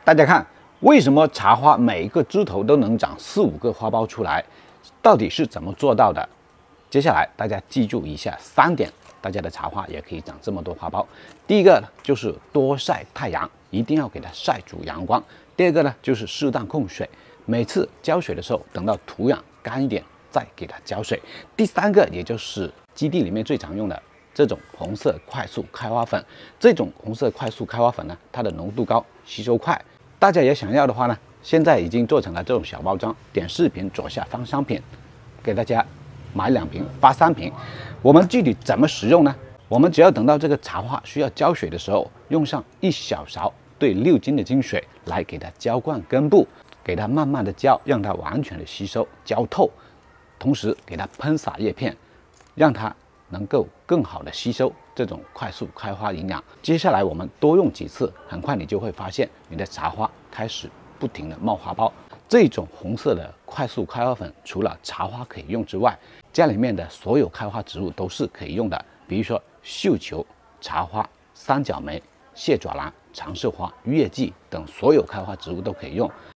大家看，为什么茶花每一个枝头都能长4、5个花苞出来？到底是怎么做到的？接下来大家记住以下3点，大家的茶花也可以长这么多花苞。第一个呢，就是多晒太阳，一定要给它晒足阳光。第二个呢，就是适当控水，每次浇水的时候，等到土壤干一点再给它浇水。第三个，也就是基地里面最常用的这种红色快速开花粉。这种红色快速开花粉呢，它的浓度高，吸收快。大家也想要的话呢，现在已经做成了这种小包装，点视频左下方商品，给大家买2瓶发3瓶。我们具体怎么使用呢？我们只要等到这个茶花需要浇水的时候，用上1小勺兑6斤的精水来给它浇灌根部，给它慢慢的浇，让它完全的吸收浇透，同时给它喷洒叶片，让它能够更好的吸收这种快速开花营养。接下来我们多用几次，很快你就会发现你的茶花开始不停的冒花苞。这种红色的快速开花粉，除了茶花可以用之外，家里面的所有开花植物都是可以用的，比如说绣球、茶花、三角梅、蟹爪兰、长寿花、月季等所有开花植物都可以用。